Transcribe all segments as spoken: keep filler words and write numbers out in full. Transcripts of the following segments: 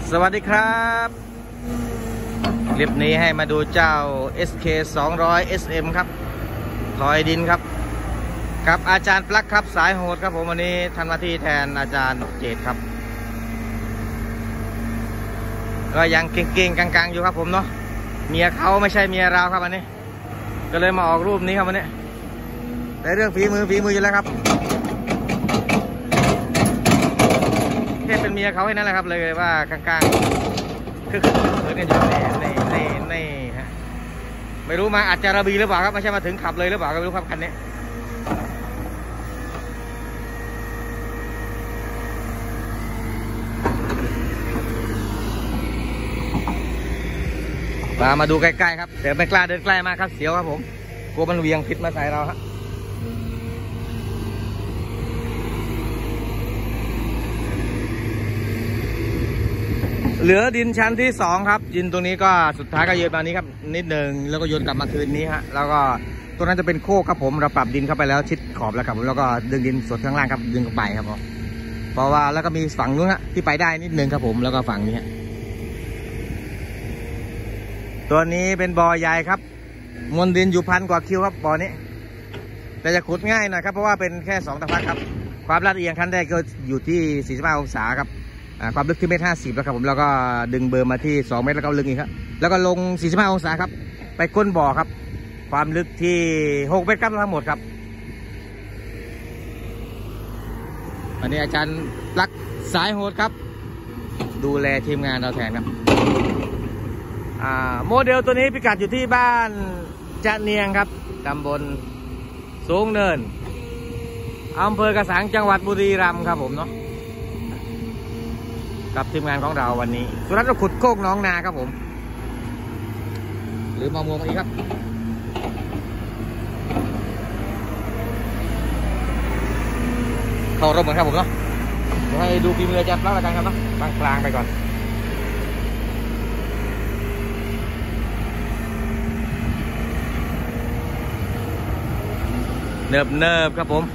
สวัสดีครับคลิปนี้ให้มาดูเจ้า เอส เค สองร้อย เอส เอ็ม ครับถอยดินครับกับอาจารย์ปลั๊กครับสายโหดครับผมวันนี้ทำหน้าที่แทนอาจารย์เจตครับก็ยังเก่งๆกลางๆอยู่ครับผมเนาะเมียเขาไม่ใช่เมียเราครับวันนี้ก็เลยมาออกรูปนี้ครับวันนี้แต่เรื่องฝีมือฝีมืออยู่แล้วครับแค่เป็นเมียเขาแค่นั้นแหละครับเลยว่ากลางๆคือเหมือนกันอยู่ในในในในฮะไม่รู้มาอาจจะระบีหรือเปล่าครับไม่ใช่มาถึงขับเลยหรือเปล่าก็ไม่รู้ครับคันนี้มามาดูใกล้ๆครับแต่ไม่กล้าเดินใกล้มากครับเสียวครับผมกลัวมันเวียงพิษมาใส่เราฮะเหลือดินชั้นที่สองครับดินตรงนี้ก็สุดท้ายก็โยนมานี้ครับนิดหนึ่งแล้วก็โยนกลับมาคืนนี้ฮะแล้วก็ตรงนั้นจะเป็นโคกครับผมเราปรับดินเข้าไปแล้วชิดขอบแล้วครับแล้วก็ดึงดินสดข้างล่างครับดึงเข้าไปครับผมเพราะว่าแล้วก็มีฝั่งนู้นฮะที่ไปได้นิดนึงครับผมแล้วก็ฝั่งนี้ฮะตัวนี้เป็นบ่อใหญ่ครับมวลดินอยู่พันกว่าคิวครับบ่อนี้แต่จะขุดง่ายหน่อยครับเพราะว่าเป็นแค่สองตะพักครับความลาดเอียงขั้นแรกก็อยู่ที่สี่สิบห้าองศาครับความลึกที่เมตรห้าสิบแล้วครับผมแล้วก็ดึงเบอร์มาที่สองเมตรแล้วก็ลึกอีกครับแล้วก็ลงสี่สิบห้าองศาครับไปก้นบ่อครับความลึกที่หกเมตรครับทั้งหมดครับอันนี้อาจารย์ปลั๊กสายโหดครับดูแลทีมงานเราแทนครับโมเดลตัวนี้พิกัดอยู่ที่บ้านจะเนียงครับตำบลสูงเนินอำเภอกระสังจังหวัดบุรีรัมย์ครับผมเนาะกับทีมงานของเราวันนี้สุรัตน์เราขุดโคกน้องนาครับผมหรือมองมองอีกครับเข้ารถเหมือนครับผมเนาะให้ดูฝีมืออาจารย์ปลั๊กแล้วกันครับเนาะกลางๆไปก่อนเนิบเนิบครับผม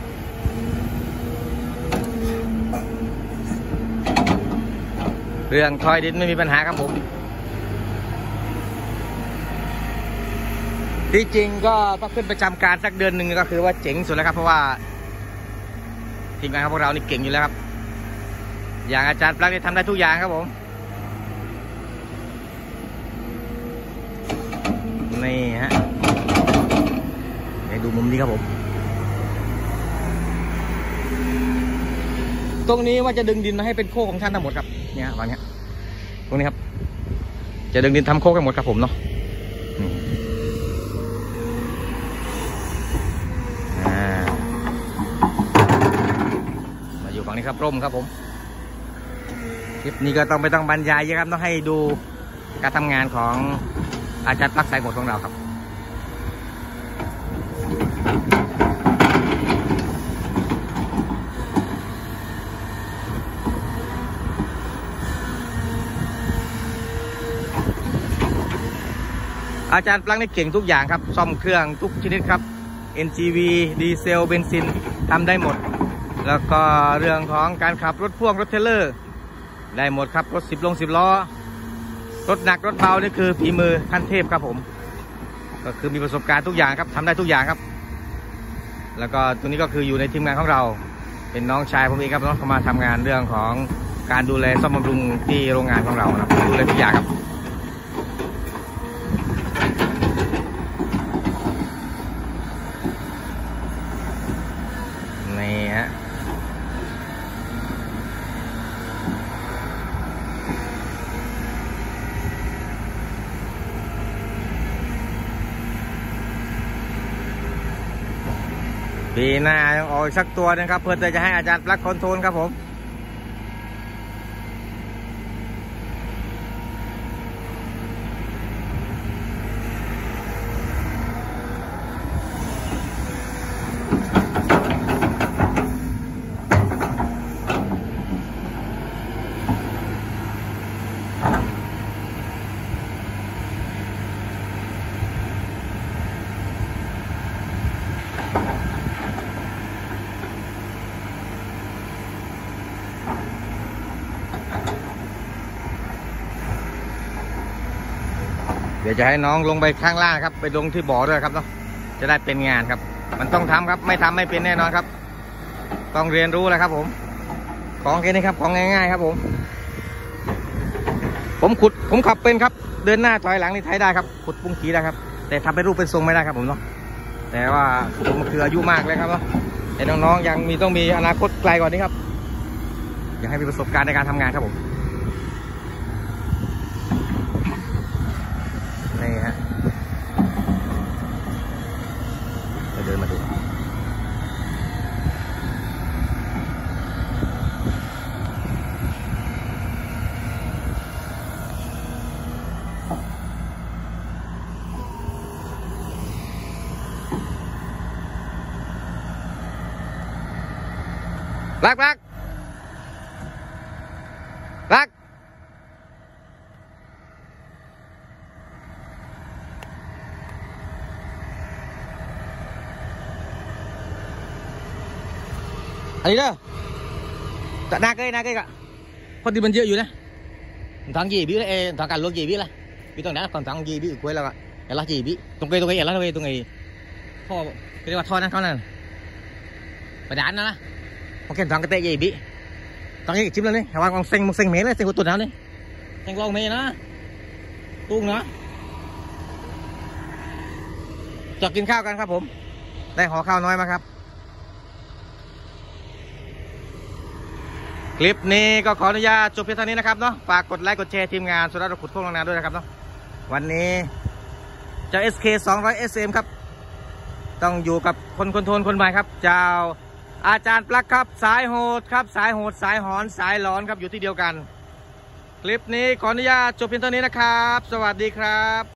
เรื่องทอยดินไม่มีปัญหาครับผมที่จริงก็ต้องขึ้นประจำการสักเดือนหนึ่งก็คือว่าเจ๋งสุดแล้วครับเพราะว่าทีมงานของพวกเรานี่เก่งอยู่แล้วครับอย่างอาจารย์ปลั๊กนี่ทำได้ทุกอย่างครับผมนี่ฮะให้ดูมุมนี้ครับผมตรงนี้ว่าจะดึงดินมาให้เป็นโคกของท่านทั้งหมดครับเนี่ยวันนี้ตรงนี้ครับจะดึงดินทำโคกให้หมดครับผมเนาะมาอยู่ฝั่งนี้ครับร่มครับผมคลิปนี้ก็ต้องไม่ต้องบรรยายเยอะครับต้องให้ดูการทำงานของอาจารย์ปลั๊กสายโหดของเราครับอาจารย์ปลั๊กนี่เก่งทุกอย่างครับซ่อมเครื่องทุกชนิดครับ เอ็น จี วี ดีเซลเบนซินทำได้หมดแล้วก็เรื่องของการขับรถพ่วงรถเทรลเลอร์ได้หมดครับรถสิบลงสิบล้อรถหนักรถเบานี่คือฝีมือขั้นเทพครับผมก็คือมีประสบการณ์ทุกอย่างครับทำได้ทุกอย่างครับแล้วก็ตัวนี้ก็คืออยู่ในทีมงานของเราเป็นน้องชายผมเองครับน้องเข้ามาทำงานเรื่องของการดูแลซ่อมบำรุงที่โรงงานของเราครับดูแลทุกอย่างครับนี่ฮะปีหน้ายังออกสักตัวนึงครับเพื่อจะให้อาจารย์ปลั๊กคอนโทรลครับผมดี๋ยวจะให้น้องลงไปข้างล่างครับไปลงที่บ่อด้วยครับเนาะจะได้เป็นงานครับมันต้องทำครับไม่ทำไม่เป็นแน่นอนครับต้องเรียนรู้แหละครับผมของแค่นี้ครับของง่ายๆครับผมผมขุดผมขับเป็นครับเดินหน้าถอยหลังนี่ไถได้ครับขุดปุ้งกีได้ครับแต่ทำเป็นรูปเป็นทรงไม่ได้ครับผมเนาะแต่ว่าผมคืออายุมากเลยครับเนาะแต่น้องๆยังมีต้องมีอนาคตไกลกว่านี้ครับอยากให้มีประสบการณ์ในการทำงานครับผมนี่ฮะเดินมาดูรักรักรักอันนี้เด้อแต่นาเกยนาเกยกะคนที่มันเยอะอยู่นะทางยี่บี้เลยทางการลวกยี่บี้ละบี้ตรงนั้นcònทางยี่บี้cuối là vậy làยี่บี้ตรงเกยตรงเกยlàตรงเกยตรงเกยท่อเรียกว่าท่อนั่นเขานั่นไปด่านนั่นนะมันแค่ทางกระเตยยี่บี้ตอนนี้ชิมแล้วนี่แต่ว่ามันเซ็งมันเซ็งเมย์เลยเซ็งหัวตุ่นแล้วนี่เซ็งลองเมย์นะตุ้งนะจอดกินข้าวกันครับผมได้ห่อข้าวน้อยมาครับคลิปนี้ก็ขออนุญาตจบเพียงเท่านี้นะครับเนาะฝากกดไลค์กดแชร์ทีมงานสุรัตน์ขุดพวกลงนาด้วยนะครับเนาะวันนี้เจ้า เอส เค สองร้อย เอส เอ็ม ครับต้องอยู่กับคนคนโทนคนใหม่ครับเจ้าอาจารย์ปลั๊กครับสายโหดครับสายโหดสายหอนสายหลอนครับอยู่ที่เดียวกันคลิปนี้ขออนุญาตจบเพียงเท่านี้นะครับสวัสดีครับ